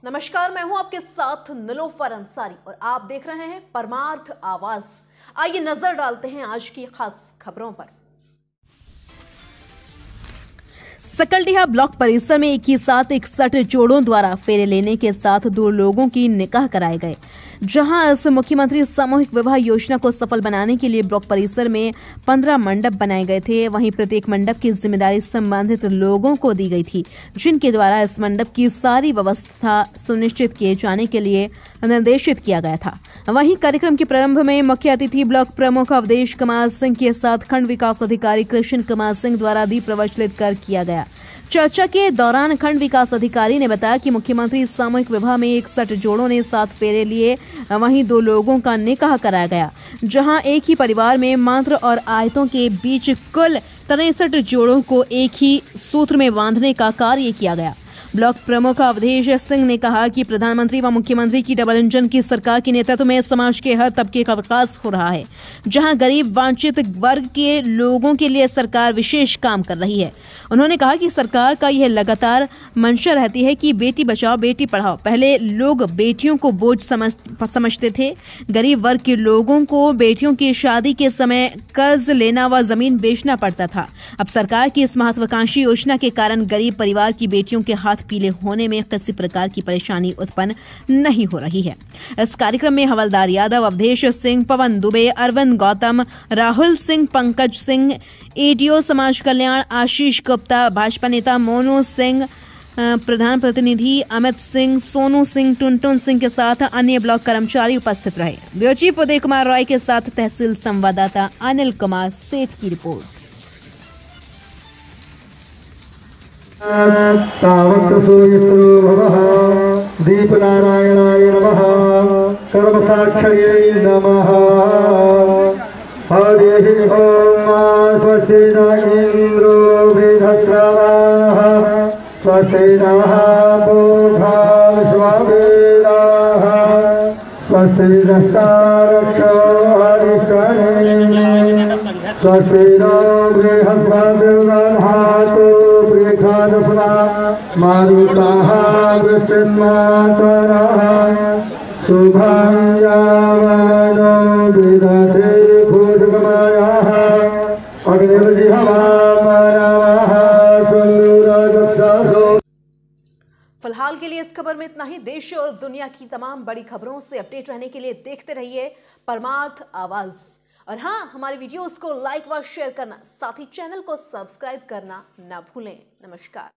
नमस्कार, मैं हूं आपके साथ नीलोफर अंसारी और आप देख रहे हैं परमार्थ आवाज। आइए नजर डालते हैं आज की खास खबरों पर। सकलडीहा ब्लॉक परिसर में एक ही साथ 61 जोड़ों द्वारा फेरे लेने के साथ 2 लोगों की निकाह कराए गए। जहां इस मुख्यमंत्री सामूहिक विवाह योजना को सफल बनाने के लिए ब्लॉक परिसर में 15 मंडप बनाए गए थे। वहीं प्रत्येक मंडप की जिम्मेदारी संबंधित लोगों को दी गई थी, जिनके द्वारा इस मंडप की सारी व्यवस्था सुनिश्चित किए जाने के लिए निर्देशित किया गया था। वहीं कार्यक्रम के प्रारंभ में मुख्य अतिथि ब्लॉक प्रमुख अवधेश कुमार सिंह के साथ खंड विकास अधिकारी कृष्ण कुमार सिंह द्वारा दीप प्रज्वलित कर किया गया। चर्चा के दौरान खंड विकास अधिकारी ने बताया कि मुख्यमंत्री सामूहिक विवाह में 61 जोड़ों ने 7 फेरे लिए, वहीं 2 लोगों का निकाह कराया गया, जहां एक ही परिवार में मंत्र और आयतों के बीच कुल 63 जोड़ों को एक ही सूत्र में बांधने का कार्य किया गया। ब्लॉक प्रमुख अवधेश सिंह ने कहा कि प्रधानमंत्री व मुख्यमंत्री की डबल इंजन की सरकार के नेतृत्व में समाज के हर तबके का विकास हो रहा है, जहां गरीब वंचित वर्ग के लोगों के लिए सरकार विशेष काम कर रही है। उन्होंने कहा कि सरकार का यह लगातार मंशा रहती है कि बेटी बचाओ बेटी पढ़ाओ। पहले लोग बेटियों को बोझ समझते थे। गरीब वर्ग के लोगों को बेटियों की शादी के समय कर्ज लेना व जमीन बेचना पड़ता था। अब सरकार की इस महत्वाकांक्षी योजना के कारण गरीब परिवार की बेटियों के हाथ पीले होने में किसी प्रकार की परेशानी उत्पन्न नहीं हो रही है। इस कार्यक्रम में हवलदार यादव, अवधेश सिंह, पवन दुबे, अरविंद गौतम, राहुल सिंह, पंकज सिंह, एडीओ समाज कल्याण आशीष गुप्ता, भाजपा नेता मोनू सिंह, प्रधान प्रतिनिधि अमित सिंह, सोनू सिंह, टुनटुन सिंह के साथ अन्य ब्लॉक कर्मचारी उपस्थित रहे। ब्यूरो चीफ उदय कुमार रॉय के साथ तहसील संवाददाता अनिल कुमार सेठ की रिपोर्ट। दीपनारायणाय नमः, सर्वसाक्षये नमः। हरिः ओम। स्वस्ति न इंद्रो बृहस्पतिः, स्वस्ति नः पूषा विश्ववेदाः, स्वस्ति नस्तारक्षो हरिष्ठनेमिः, स्वस्ति नो बृहस्पतिर्दधातु बृहस्पतिर्दधा मारुतः वृष्टिर्मातरः शुभं यावनो विदधे भूतगमयः अग्निर्जिह्वामनवः सुरदक्षसो। फिलहाल के लिए इस खबर में इतना ही। देश और दुनिया की तमाम बड़ी खबरों से अपडेट रहने के लिए देखते रहिए परमार्थ आवाज। और हाँ, हमारे वीडियोस को लाइक व शेयर करना, साथ ही चैनल को सब्सक्राइब करना ना भूलें। नमस्कार।